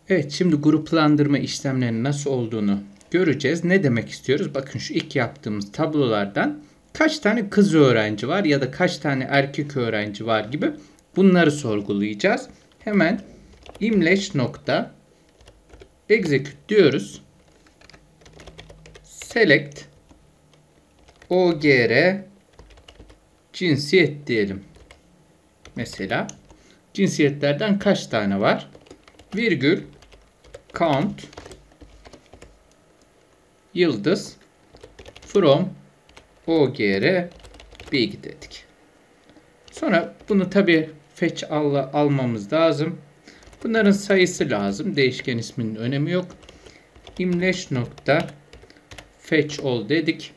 Evet, şimdi gruplandırma işlemlerinin nasıl olduğunu göreceğiz. Ne demek istiyoruz? Bakın şu ilk yaptığımız tablolardan kaç tane kız öğrenci var ya da kaç tane erkek öğrenci var gibi bunları sorgulayacağız. Hemen imleç nokta execute diyoruz. Select ogr cinsiyet diyelim. Mesela cinsiyetlerden kaç tane var? Virgül count yıldız from ogr bilgi dedik. Sonra bunu tabi fetch almamız lazım. Bunların sayısı lazım. Değişken isminin önemi yok. Imleç nokta fetch all dedik.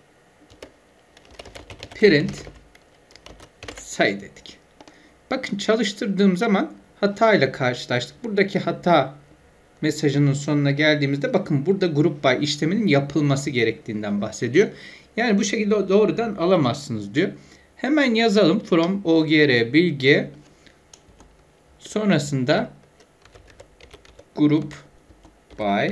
Print sayı dedik. Bakın çalıştırdığım zaman hata ile karşılaştık. Buradaki hata mesajının sonuna geldiğimizde bakın burada group by işleminin yapılması gerektiğinden bahsediyor. Yani bu şekilde doğrudan alamazsınız diyor. Hemen yazalım from ogr bilgi sonrasında group by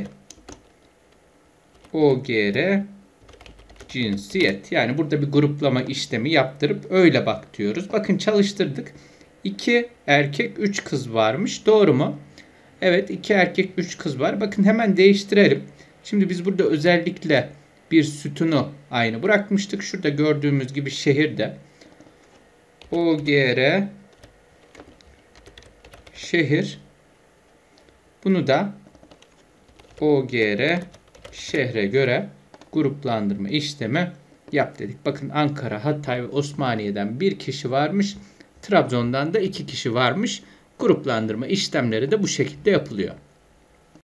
ogr cinsiyet. Yani burada bir gruplama işlemi yaptırıp öyle bak diyoruz. Bakın çalıştırdık. 2 erkek 3 kız varmış. Doğru mu? Evet, 2 erkek 3 kız var. Bakın hemen değiştirelim. Şimdi biz burada özellikle bir sütunu aynı bırakmıştık. Şurada gördüğümüz gibi şehirde ogr şehir, bunu da ogr şehre göre gruplandırma işlemi yap dedik. Bakın Ankara, Hatay ve Osmaniye'den bir kişi varmış. Trabzon'dan da 2 kişi varmış. Gruplandırma işlemleri de bu şekilde yapılıyor.